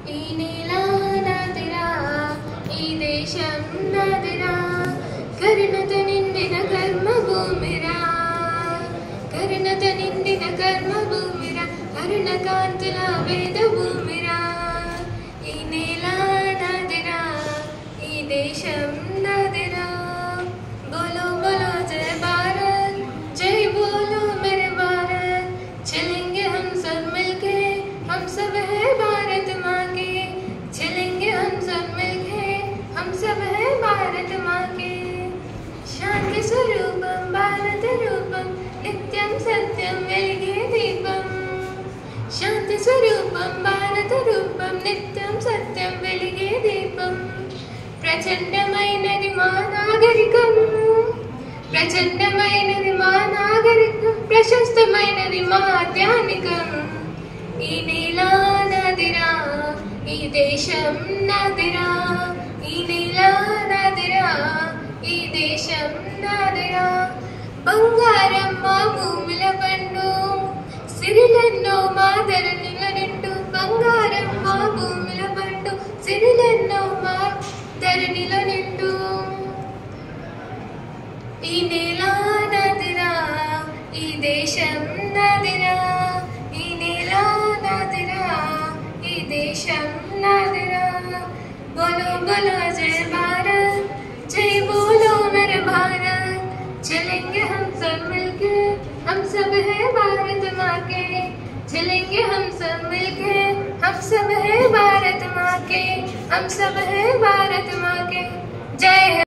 ఈ నేల నాదిరా, ఈ దేశం నాదిరా, కరుణతో నిండిన కర్మభూమిరా, కరుణతో నిండిన కర్మభూమిరా, అరుణ కాంతుల వేద భూమిరా. ఈ నేల నాదిరా, ఈ దేశం నాదిరా. बोलो बोलो जय भारत, जय बोलो मेरे भारत. चलेंगे हम सब मिलके, हम सब है भारत माँ के. चलेंगे हम सब मिलके, हम सब है भारत माँ के. शांति स्वरूपम भारत रूपम, नित्यं सत्यं वेलिगे दीपम. शांति स्वरूपम भारत रूपम, नित्यं सत्यं वेलिगे दीपम. ప్రచండమైనది మా నాగరికం, ప్రచండమైనది మా నాగరికం, ప్రశస్తమైనది మా ధ్యానికం. ఈ నేల నాదిరా, ఈ దేశం నాదిరా, ఈ నేల నాదిరా, ఈ దేశం నాదిరా. బంగారం మా భూమిల పండు, సిరిలెన్నో మా ధరణిల నిండు. బంగారం మా భూమిల పండు, సిరిలెన్నో మా ధరణిలో నిండు. ఈ నేల నాదిరా, ఈ దేశం నాదిరా, ఈ నేల నాదిరా, ఈ దేశం నాదిరా. बोलो बोलो जय भारत, जय बोलो मेरे भारत. चलेंगे हम सब मिलके, हम सब है भारत माँ के. चलेंगे हम सब मिलके, हम सब है भारत माँ के, हम सब है भारत माँ के. जय